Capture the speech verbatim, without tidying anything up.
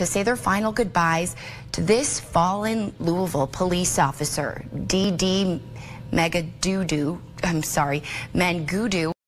to say their final goodbyes to this fallen Louisville police officer, Deidre mengedoht. I'm sorry, mengedoht.